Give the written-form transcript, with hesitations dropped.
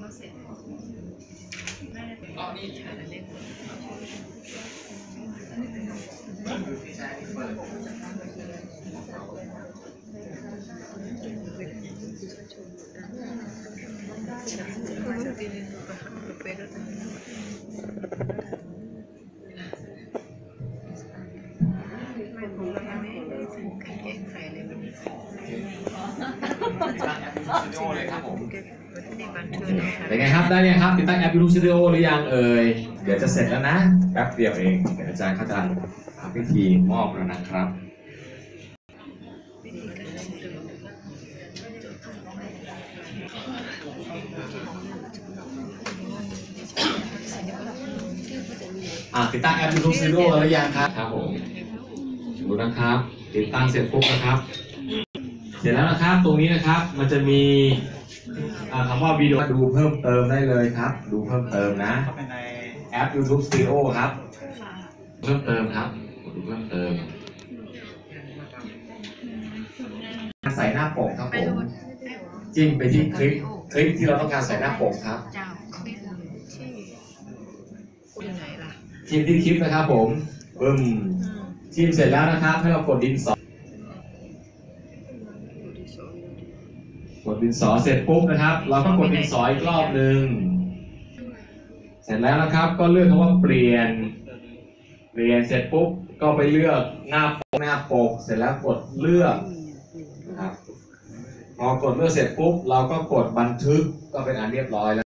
เป็นไงครับได้ยังครับติดตั้งแอป YouTube Studio หรือยังเอ่ยเดี๋ยวจะเสร็จแล้วนะแป๊บเดียวเองเดี๋ยวอาจารย์เขาจะทำพิธีมอบแล้วนะครับติดตั้งแอป YouTube Studio หรือยังครับผมดูนะครับติดตั้งเสร็จปุ๊บนะครับเสร็จแล้วนะครับตรงนี้นะครับมันจะมีคำว่าวิดีโอดูเพิ่มเติมได้เลยครับดูเพิ่มเติมนะแอป YouTube Studio ครับเพิ่มเติมครับดูเพิ่มเติมใส่หน้าปกครับผมจิ้มไปที่คลิปที่เราต้องการใส่หน้าปกครับจิ้มที่คลิปนะครับผมจิ้มเสร็จแล้วนะครับให้เรากดดินสอเสร็จปุ๊บนะครับเราก็กดดินสออีกรอบหนึ่งเสร็จแล้วนะครับก็เลือกคำว่าเปลี่ยนเสร็จปุ๊บก็ไปเลือกหน้าปกเสร็จแล้วกดเลือกนะครับพอกดเลือกเสร็จปุ๊บเราก็กดบันทึกก็เป็นอันเรียบร้อยแล้ว